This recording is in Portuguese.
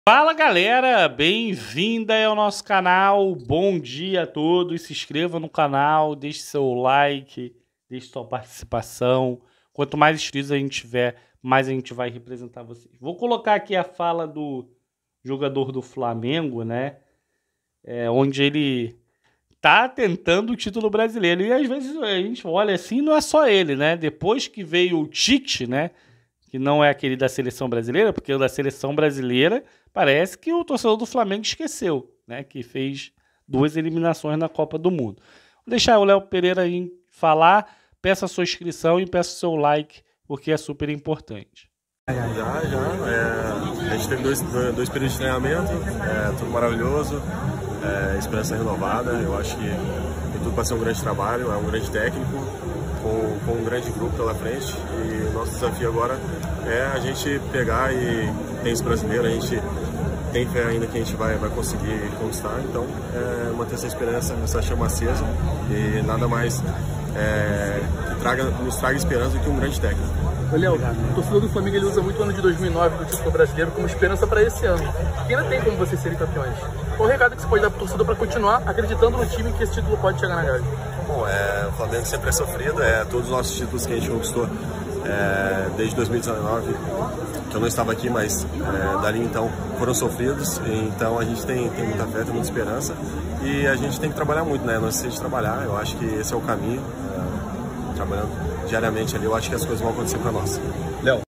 Fala galera, bem-vinda ao nosso canal, bom dia a todos, se inscreva no canal, deixe seu like, deixe sua participação, quanto mais inscritos a gente tiver, mais a gente vai representar vocês. Vou colocar aqui a fala do jogador do Flamengo, né, onde ele tá tentando o título brasileiro, e às vezes a gente olha assim, não é só ele, né, depois que veio o Tite, né, que não é aquele da seleção brasileira, porque o da seleção brasileira parece que o torcedor do Flamengo esqueceu, né? Que fez 2 eliminações na Copa do Mundo. Vou deixar o Léo Pereira aí falar, peça a sua inscrição e peça o seu like, porque é super importante. A gente teve dois períodos de treinamento, tudo maravilhoso, esperança renovada. Eu acho que tem tudo para ser um grande trabalho, é um grande técnico, com um grande grupo pela frente, e o nosso desafio agora é a gente pegar e tem esse brasileiro, a gente tem fé ainda que a gente vai conseguir conquistar, então manter essa esperança, essa chama acesa, e nada mais que nos traga esperança do que um grande técnico. Léo, o torcedor do Flamengo ele usa muito o ano de 2009 do título brasileiro como esperança para esse ano, que ainda tem como vocês serem campeões. Qual o recado que você pode dar para o torcedor para continuar acreditando no time que esse título pode chegar na grade? Bom, o Flamengo sempre é sofrido, todos os nossos títulos que a gente conquistou desde 2019, que eu não estava aqui, mas dali então foram sofridos, então a gente tem muita fé, tem muita esperança, e a gente tem que trabalhar muito, né? Não esquecer de trabalhar, eu acho que esse é o caminho, trabalhando diariamente ali, eu acho que as coisas vão acontecer para nós. Léo.